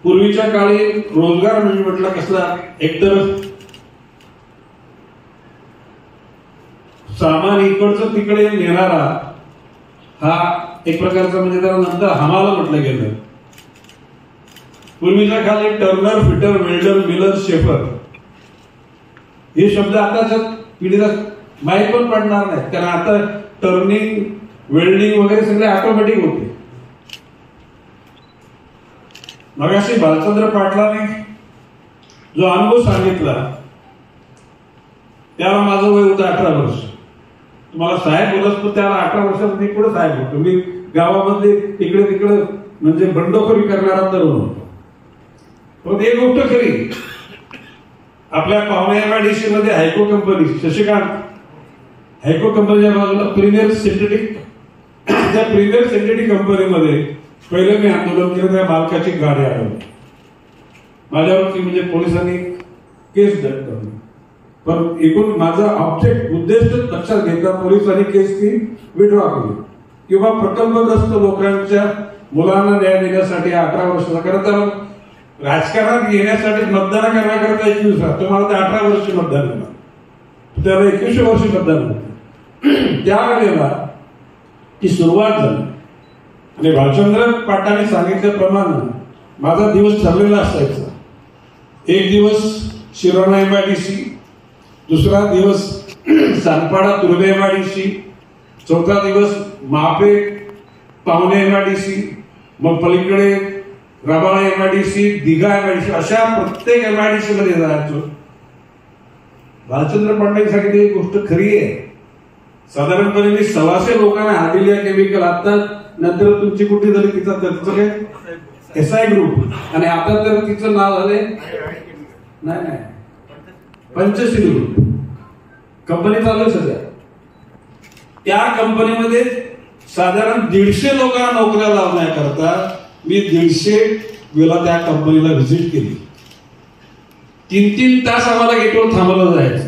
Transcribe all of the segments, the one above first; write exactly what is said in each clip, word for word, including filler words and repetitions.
पूर्वीच्या काळी रोजगार म्हणजे म्हटलं कसला, एकतर सामान इकडचं तिकडे नेणारा हा एक प्रकारचा, म्हणजे त्याला नंतर हमाला म्हटलं गेलं. पूर्वीच्या काळी turner, fitter, welder, miller, shaper हे शब्द आताच्या पिढीला माहीत पण पडणार नाही, कारण आता टर्निंग, वेल्डिंग वगैरे सगळे ऑटोमॅटिक होते. मगाशी भालचंद्र पाटलाने जो अनुभव सांगितला त्याला माझं वय होतं अठरा वर्ष. तुम्हाला साहेब बोलत, त्याला अठरा वर्षामध्ये पुढे साहेब होतो. मी गावामध्ये इकडे तिकडे म्हणजे बंडखोरी करणारा तरुण होतो. पण एक गोष्ट खरी, आपल्या पावणे एमआयडीसी मध्ये हायको कंपनी, शशिकांत हायको कंपनीच्या बाजूला प्रीमियर सिंथेटिक, त्या प्रीमियर सिंथेटिक कंपनीमध्ये पहिले मी आंदोलन केलं. त्या मालकाची गाडी अडवली माझ्यावरती, म्हणजे पोलिसांनी केस दर्ज करली. पण एकूण माझा ऑब्जेक्ट, उद्देश लक्षात घेतला, पोलिसांनी केस ती विड्रॉ केली. किंवा प्रकल्पग्रस्त लोकांच्या मुलांना न्याय देण्यासाठी अठरा वर्षाचा, कारण त्याला राजकारणात येण्यासाठी मतदान करण्याकरता एकवीस, तुम्हाला ते अठरा वर्ष मतदान केलं, त्याला एकवीस वर्ष मतदान होतं. त्यावेळेला ती सुरुवात झाली. आणि भालचंद्र पाटलांनी सांगितल्याप्रमाणे माझा दिवस ठरलेला असायचा. एक दिवस शिरोना एमआयडीसी, दुसरा दिवस सानपाडा तुर्भे एमआयडीसी, चौथा दिवस महापे पावणे एमआयडीसी, मग पलीकडे रबाळा एमआयडीसी, दिघा एमआयडीसी, अशा प्रत्येक एमआयडीसी मध्ये जायचो. भालचंद्र पाटलांनी सांगितली एक गोष्ट खरी आहे, साधारणपणे मी सव्वाशे लोकांना हादिलिया केमिकल, आता नंतर तुमची कुठे झाली तिचा त्याचं काय एस आय ग्रुप, आणि आता तर तिचं नाव झाले नाही नाही पंचशील ग्रुप कंपनी चालू आहे सध्या. त्या कंपनीमध्ये साधारण दीडशे लोकांना नोकऱ्या लावण्याकरता मी दीडशे वेळा त्या कंपनीला व्हिजिट केली. तीन तीन तास आम्हाला गेटवर थांबवलं जायचं.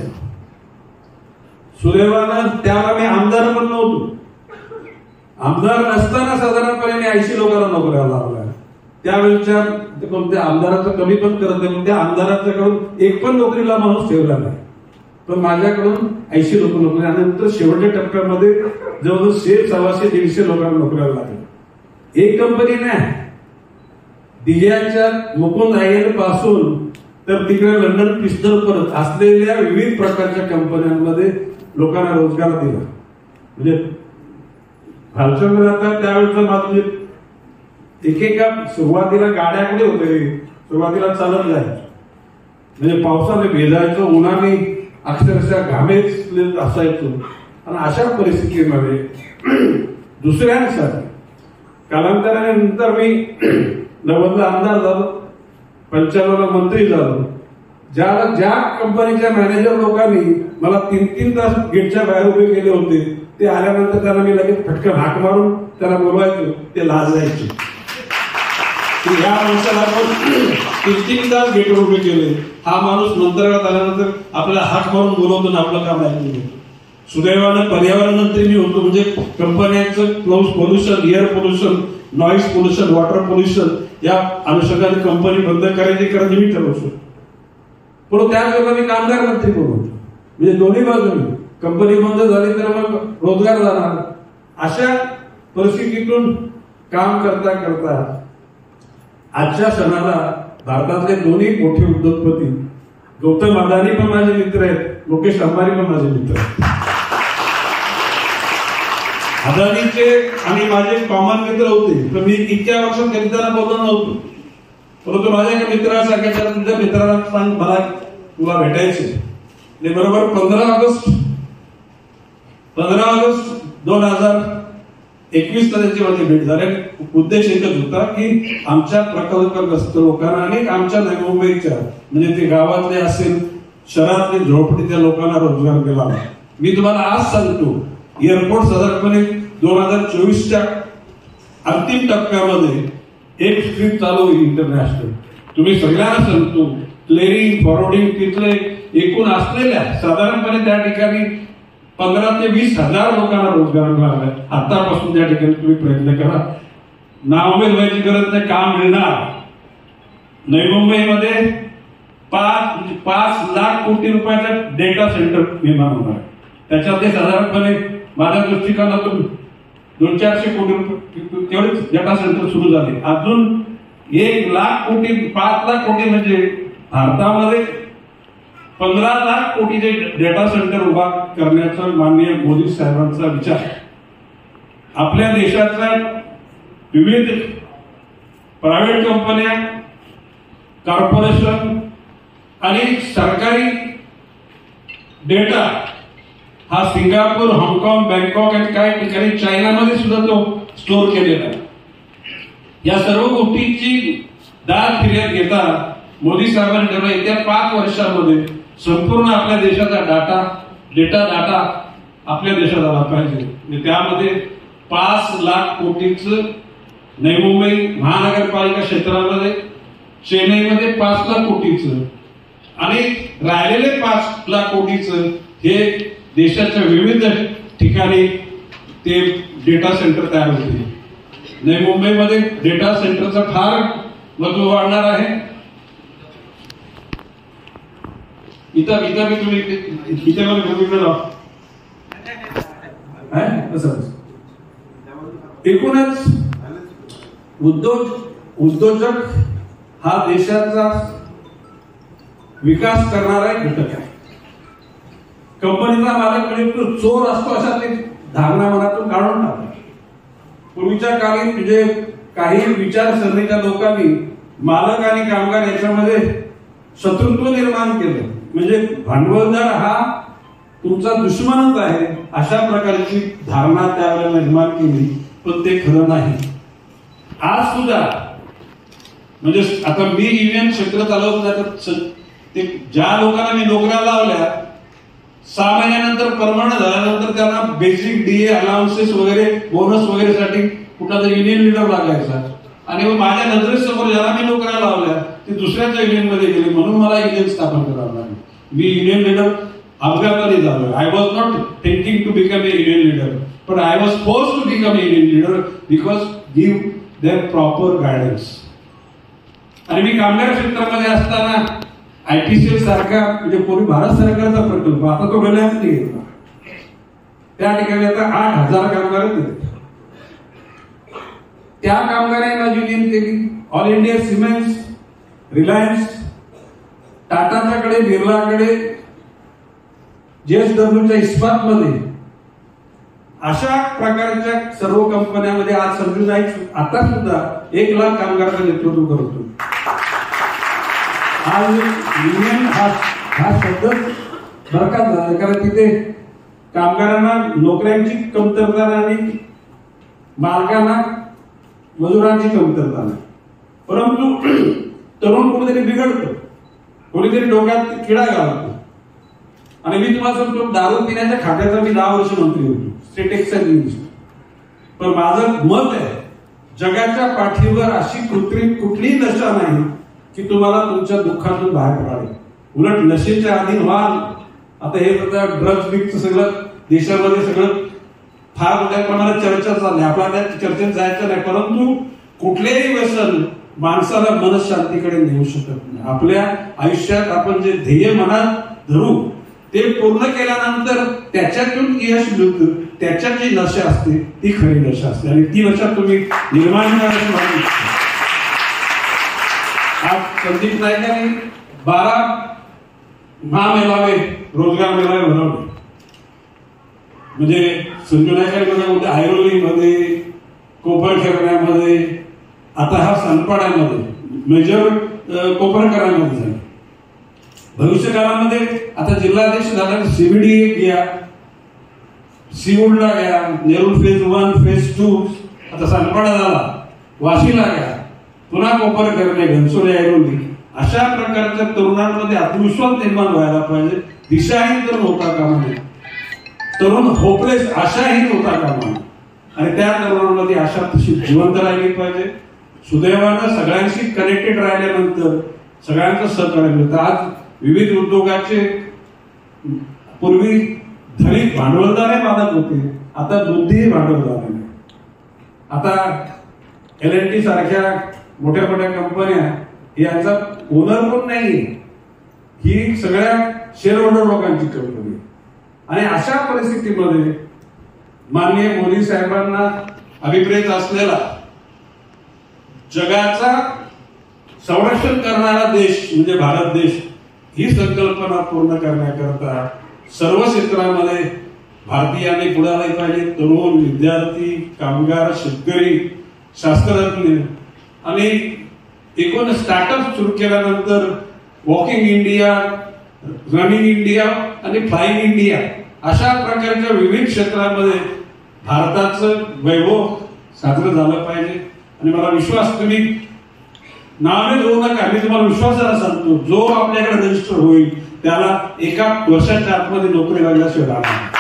सुदैवानं त्याला मी आमदार पण नव्हतो. आमदार नसताना साधारणपणे मी ऐंशी लोकांना नोकऱ्या लावल्या. त्यावेळेच्या कोणत्या आमदाराचं कमी पण करत नाही, त्या आमदाराच्याकडून एक पण नोकरीला माणूस ठेवला नाही, पण माझ्याकडून ऐंशी लोक नोकरी. आणि नंतर शेवटच्या टप्प्यामध्ये जवळजवळ शे सव्वाशे दीडशे लोकांना नोकऱ्या लागल्या. एक कंपनी नाही, दिघ्याच्या मुकुंद आयल पासून तर तिकडे लंडन पिस्टल परत असलेल्या विविध प्रकारच्या कंपन्यांमध्ये लोकांना रोजगार दिला. म्हणजे भालचंद्र आता त्यावेळेचा माझं एकेका सुरुवातीला गाड्या कुठे होते, सुरुवातीला चालत जायचं, म्हणजे पावसाने भेजायचो, उन्हाने अक्षरशः घामेच असायचो. आणि अशा परिस्थितीमध्ये दुसऱ्यांसाठी कालांतराने नंतर मी नव्वदला आमदार झालो, पंच्याण्णवला मंत्री झालो. ज्या ज्या कंपनीच्या मॅनेजर लोकांनी मला तीन तीन तास गेटच्या बाहेर उभे केले होते, ते आल्यानंतर त्यांना मी लगेच फटकन हाक मारून त्यांना बोलवायचो, ते लाजायचे. ह्या माणसाला आपण तीन तीन तास गेटवर उभे केले, हा माणूस नंतर आल्यानंतर आपल्याला हाक मारून बोलवतो ना आपलं काम ऐकून. सुदैवानं पर्यावरण मंत्री मी होतो, म्हणजे कंपन्यांचं close pollution, air pollution, noise pollution, water pollution या अनुषंगाने कंपनी बंद करायची करायची मी ठरवतो. पण त्याच वेळेला मी कामगार मंत्री पण होतो, म्हणजे दोन्ही बाजूने कंपनी बंद झाली तर मग रोजगार जाणार. अशा परिस्थितीतून काम करता करता आजच्या क्षणाला भारतातले दोन्ही मोठे उद्योगपती गौतम अदानी पण माझे मित्र आहेत, मुकेश अंबानी पण माझे मित्र आहेत. अदानीचे आणि माझे कॉमन मित्र होते, पण मी इतक्या वर्षात कधी त्यांना बोललो नव्हतो. परंतु माझ्या एका मित्राला सांगायचं, तुझ्या मित्राला सांग मला तुला भेटायचे. बरोबर पंधरा ऑगस्ट पंधरा ऑगस्ट दोन हजार एकवीस ला त्याची माझी भेट झाली. उद्देश एकच होता की आमच्या प्रकल्पग्रस्त लोकांना आणि आमच्या नवी मुंबईच्या म्हणजे ते गावातले असेल, शहरातले झोपडीच्या लोकांना रोजगार दिला. मी तुम्हाला आज सांगतो, एअरपोर्ट साधारणपणे दोन हजार चोवीसच्या अंतिम टप्प्यामध्ये एक स्ट्रीम चालू होईल इंटरनॅशनल. तुम्ही सगळ्यांना सांगतो, क्लिअरिंग, फॉरवर्डिंग तिथले एकूण असलेल्या साधारणपणे त्या ठिकाणी पंधरा ते वीस हजार लोकांना रोजगार मिळाला. आतापासून त्या ठिकाणी तुम्ही प्रयत्न करा. नावमेद व्हायची गरज नाही, काम मिळणार. नवी मुंबईमध्ये पाच पाच लाख कोटी रुपयाचं डेटा सेंटर निर्माण होणार आहे. त्याच्यामध्ये साधारणपणे माझ्या दृष्टिकोनातून दोन चारशे कोटी रुपये तेवढेच डेटा सेंटर सुरू झाले. अजून एक लाख कोटी पाच लाख कोटी म्हणजे भारतामध्ये पंधरा लाख कोटीचे डेटा सेंटर उभा करण्याचा माननीय मोदी साहेबांचा विचार. आपल्या देशाच्या विविध प्रायव्हेट कंपन्या, कॉर्पोरेशन आणि सरकारी डेटा हा सिंगापूर, हाँगकाँग, बँकॉक आणि काही ठिकाणी चायनामध्ये सुद्धा तो स्टोअर केलेला आहे. या सर्व गोष्टींची दाद फिर्याद घेता मोदी साहेबांनी ठरवलं येत्या पाच वर्षामध्ये संपूर्ण आपल्या देशाचा डाटा डेटा डाटा आपल्या देशात आला पाहिजे. त्यामध्ये पाच लाख कोटीचं नवी मुंबई महानगरपालिका क्षेत्रामध्ये, चेन्नईमध्ये पाच लाख कोटीचं आणि राहिलेले पाच लाख कोटीचं हे देशाच्या विविध ठिकाणी ते डेटा सेंटर तयार होते. नवी मुंबईमध्ये डेटा सेंटरचा फार महत्व वाढणार आहे. इथं इथं मी तुम्ही इथे मला बघितलं एकूणच उद्योग उद्योजक हा देशाचा विकास करणारा एक घटक आहे. कंपनीचा मालक म्हणजे तो चोर असतो अशा ते धारणा मनातून काढून टाकतात. पूर्वीच्या काळी म्हणजे काही विचारसरणीच्या लोकांनी मालक आणि कामगार याच्यामध्ये शत्रुत्व निर्माण केलं. म्हणजे भांडवलदार हा तुमचा दुश्मनच आहे अशा प्रकारची धारणा त्यावेळेला निर्माण केली, पण ते खरं नाही. आज सुद्धा म्हणजे आता मी युनियन क्षेत्र चालवत ते ज्या लोकांना मी नोकऱ्या लावल्या सहा महिन्यानंतर परमनंट झाल्यानंतर त्यांना बेसिक डीए अलाउन्सेस वगैरे बोनस वगैरे साठी कुठला तरी युनियन लीडर लागायचा. आणि मग माझ्या नजरेसमोर ज्याला मी नोकऱ्या लावल्या ते दुसऱ्याच्या युनियन मध्ये गेले, म्हणून मला युनियन स्थापन करावं लागलं. मी युनियन लीडर अपघाताने झालो. I was not thinking to become a union leader, but I was forced to become a union leader because give them proper guidance. आणि मी कामगार क्षेत्रामध्ये असताना आयटीसीएल सारखा म्हणजे पूर्वी भारत सरकारचा प्रकल्प, आता तो रिलायन्सने घेतला. त्या ठिकाणी आता आठ हजार कामगार दिले. त्या कामगारांना युनियन केली. ऑल इंडिया सिमेंट्स, रिलायन्स, टाटाच्याकडे, बिर्लाकडे, जेएसडब्ल्यूच्या इस्पात मध्ये अशा प्रकारच्या सर्व कंपन्यांमध्ये आज समजून जायचं आता सुद्धा एक लाख कामगारांचं नेतृत्व करतो. आज युनियन हा हा शब्द बरकत झाला, कारण तिथे कामगारांना नोकऱ्यांची कमतरता आणि मालकांना मजुरांची कमतरता नाही. परंतु तरुण कुठेतरी बिघडतो, कोणीतरी डोक्यात किडा घालतो. आणि मी तुम्हाला सांगतो, दारू पिण्याच्या खात्याचा मी दहा वर्ष मंत्री होतो, स्टेट एक्साइज मिनिस्टर. पण माझं मत आहे, जगाच्या पाठीवर अशी कृत्रिम कुठलीही नशा नाही की तुम्हाला तुमच्या दुःखातून बाहेर पडावे. उलट नशेच्या अधीन व्हाल. आता हे ड्रग्ज बिगचं सगळं देशामध्ये सगळं फार मोठ्या प्रमाणात चर्चा चालली. आपल्याला त्या चर्चेत जायचं नाही, परंतु कुठलेही व्यसन माणसाला मनशांतीकडे नेऊ शकत नाही. आपल्या आयुष्यात आपण जे ध्येय मनात धरू ते पूर्ण केल्यानंतर त्याच्यातून यश मिळतं. त्याच्यात जी नशा असते ती खरी नशा असते आणि ती नशा तुम्ही निर्माण करायची. आज संदीप नाईकांनी बारा महामेळावे, रोजगार मेळावे भरवले. म्हणजे संजू नाईकांमध्ये ऐरोलीमध्ये, कोपरखैरण्यामध्ये, आता हा सनपाड्यामध्ये, मेजर कोपरकरांमध्ये झाला. भविष्य काळामध्ये आता जिल्हाध्यक्ष झाला, सीबीडी घ्या, सीऊडला घ्या, Nerul phase one phase two, आता सनपाडा झाला, वाशीला घ्या, पुन्हा कोपरखैरणे, घनसोली, ऐरोली. अशा प्रकारच्या तरुणांमध्ये आत्मविश्वास निर्माण व्हायला पाहिजे. दिशाहीन तर होता कामा नये, तरुण होपलेस आशाहीन होता कामा नये. आणि त्या तरुणांमध्ये आशा तशी जिवंत राहिली पाहिजे. सुदैवानं सगळ्यांशी कनेक्टेड राहिल्यानंतर सगळ्यांचं सहकार्य मिळतं. आज विविध उद्योगाचे पूर्वी धनिक भांडवलदार मालक होते, आता बुद्धी भांडवलदार आहे. आता एल एन टी सारख्या मोठ्या मोठ्या कंपन्या ही यांचा ओनर पण नाही, ही सगळ्या शेअर होल्डर लोकांची कंपनी. आणि अशा परिस्थितीमध्ये माननीय मोदी साहेबांना अभिप्रेत असलेला जगाचा संरक्षण करणारा देश म्हणजे भारत देश ही संकल्पना पूर्ण करण्याकरता सर्व क्षेत्रामध्ये भारतीयांनी पुढे आले पाहिजे. तरुण, विद्यार्थी, कामगार, शेतकरी, शास्त्रज्ञ आणि एकूण स्टार्टअप सुरू केल्यानंतर वॉकिंग इंडिया, रनिंग इंडिया आणि फ्लाइंग इंडिया अशा प्रकारच्या विविध क्षेत्रामध्ये भारताचं वैभव साजरं झालं पाहिजे. आणि मला विश्वास, तुम्ही नावे घेऊ नका, मी तुम्हाला विश्वासाला सांगतो, जो आपल्याकडे रजिस्टर होईल त्याला एका वर्षाच्या आतमध्ये नोकरी लागल्याशिवाय राहणार.